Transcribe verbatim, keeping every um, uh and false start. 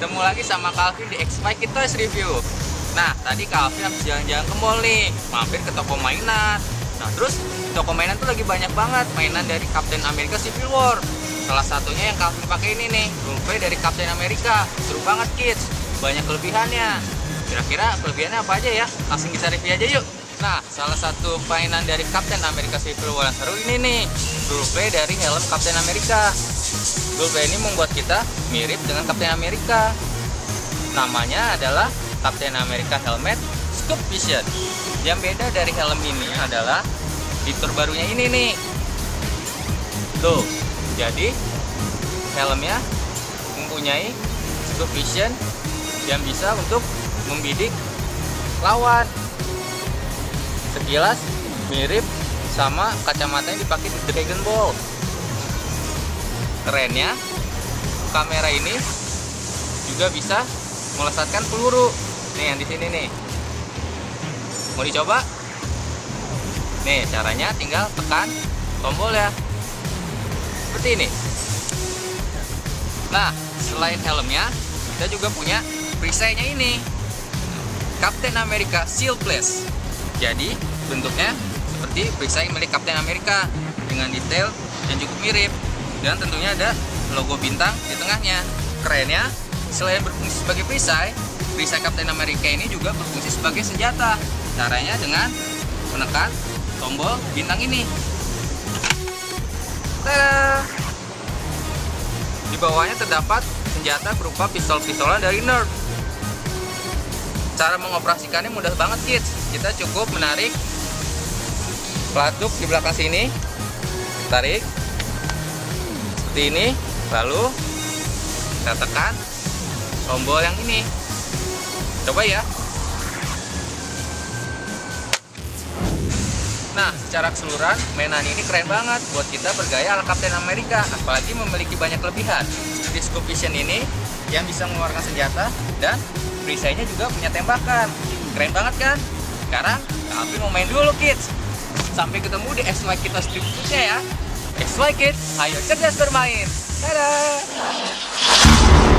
ketemu lagi sama Calvin di X Y Kid Toys Review. Nah, tadi Calvin habis jalan-jalan ke mall nih, mampir ke toko mainan. Nah, terus di toko mainan tuh lagi banyak banget mainan dari Captain America Civil War. Salah satunya yang Calvin pakai ini nih, Rumplay dari Captain America. Seru banget kids, banyak kelebihannya. Kira-kira kelebihannya apa aja ya? Langsung kita review aja yuk. Nah, salah satu mainan dari Captain America Civil War yang seru ini nih, Rumplay dari helm Captain America. Rumplay ini membuat kita mirip dengan Captain America. Namanya adalah Captain America Helmet Scoop Vision. Yang beda dari helm ini adalah fitur barunya ini nih. Tuh, jadi helmnya mempunyai Scoop Vision yang bisa untuk membidik lawan. Sekilas mirip sama kacamata yang dipakai di Dragon Ball. Kerennya, kamera ini juga bisa melesatkan peluru. Nih yang di sini nih. Mau dicoba? Nih caranya tinggal tekan tombol ya. Seperti ini. Nah, selain helmnya, kita juga punya perisainya ini. Captain America Shield Blast. Jadi bentuknya seperti perisai milik Captain America dengan detail yang cukup mirip. Dan tentunya ada logo bintang di tengahnya. Kerennya, selain berfungsi sebagai perisai, perisai Captain America ini juga berfungsi sebagai senjata. Caranya dengan menekan tombol bintang ini. Tada! Di bawahnya terdapat senjata berupa pistol-pistolan dari Nerf. Cara mengoperasikannya mudah banget kids. Kita cukup menarik pelatuk di belakang sini, tarik seperti ini, lalu kita tekan tombol yang ini. Coba ya. Nah, secara keseluruhan mainan ini keren banget buat kita bergaya ala Captain America, apalagi memiliki banyak kelebihan. Di Scoop Vision ini yang bisa mengeluarkan senjata dan perisainya juga punya tembakan. Keren banget kan? Sekarang Calvin mau main dulu kids. Sampai ketemu di X Y Kid Toys berikutnya ya. X Y Kid, ayo cerdas bermain. Dadah.